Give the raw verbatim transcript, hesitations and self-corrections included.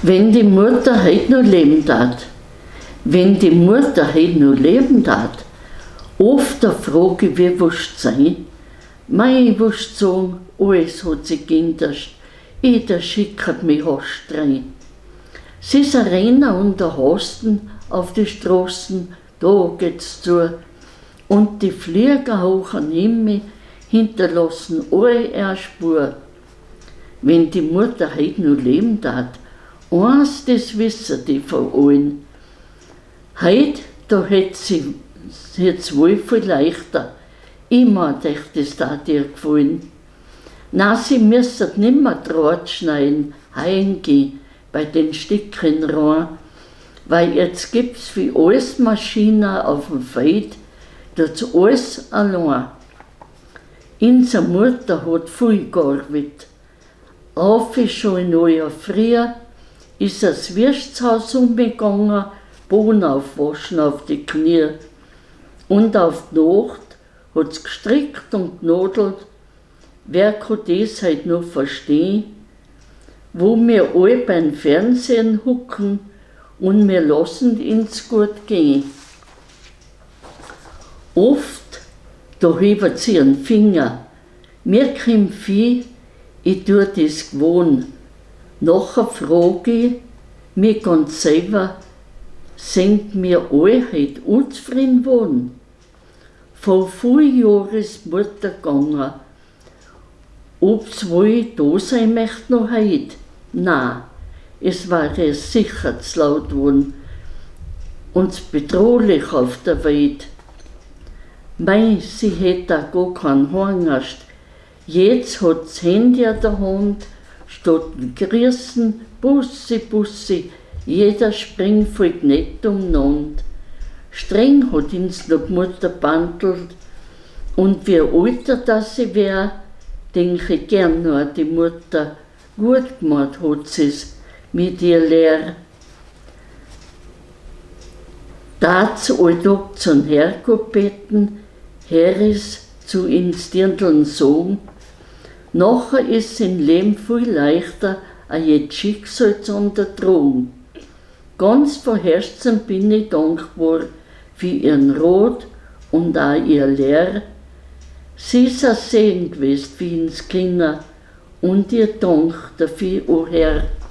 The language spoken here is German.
Wenn die Mutter heute noch leben tat, wenn die Mutter heute noch leben tat, oft da frage ich, wie wirst du sein? Mei, ich wirst sagen, alles hat sich geändert, jeder schickt mich hastrein. Sie ist ein Renner und der Hasten auf die Straßen, da geht's zu. Und die Flieger hoch an Himmel hinterlassen alle eine Spur. Wenn die Mutter heute noch leben tat, eins, das wissen die von allen. Heut, da hätt sie jetzt wohl viel leichter. Immer dachte, das tat ihr gefallen. Na, sie müssen nimmer Draht schneiden, heimgehen bei den Stücken rein, weil jetzt gibt's für alles Maschinen auf dem Feld, tut's alles allein. Unsere Mutter hat viel gearbeitet. Auf ist schon in neuer Früh, ist das Wirtshaus umgegangen, Bohnen aufwaschen auf die Knie. Und auf die Nacht hat's gestrickt und genadelt. Wer kann das heute noch verstehen? Wo wir alle beim Fernsehen hucken und wir lassen uns gut gehen. Oft, da hebt sie einen Finger. Mir kommt viel, ich tue das gewohnt. Nachher frage ich mich ganz selber, sind wir alle heute unzufrieden worden? Vor vielen Jahren ist die Mutter gegangen. Ob's wohl da sein möchte noch heute? Nein, es war ihr sicher zu laut geworden und zu bedrohlich auf der Welt. Mei, sie hätte auch gar keinen Horngast. Jetzt hat das Handy an der Hand, statt ein Grüßen, Bussi, Bussi, jeder springt voll nett umeinander. Streng hat uns noch die Mutter bandelt und wie älter das sie wär, denke ich gern noch an die Mutter. Gut gemacht hat sie's mit ihr Lehr. Dazu alltag zum Herrgott beten, Herres zu ins Dirndln sagen. Nachher ist im Leben viel leichter, a jedes Schicksal zu untertragen. Ganz von Herzen bin ich dankbar für ihren Rat und auch ihr Lehr. Sie ist ein Segen gewesen für uns Kinder und ihr Dank dafür, o Herr.